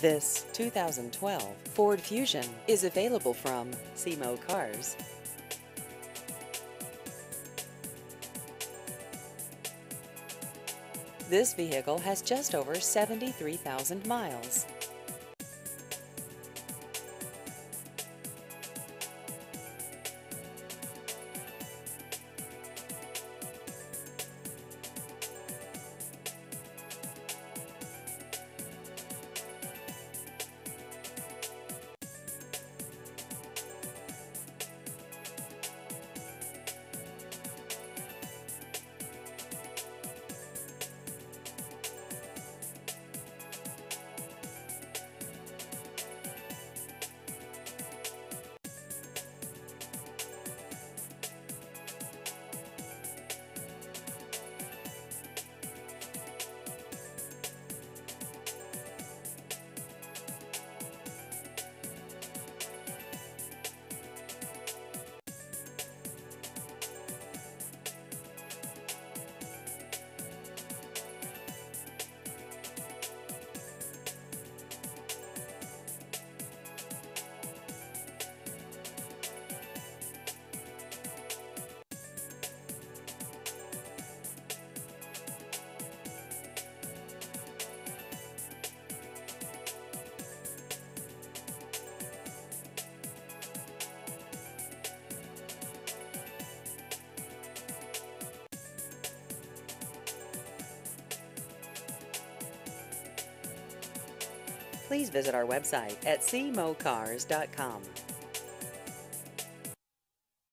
This 2012 Ford Fusion is available from SeaMo Cars. This vehicle has just over 73,000 miles. Please visit our website at seamocars.com.